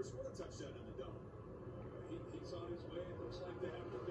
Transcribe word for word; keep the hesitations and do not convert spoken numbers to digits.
never scored a touchdown in the dome. He, he's on his way. It looks like to have the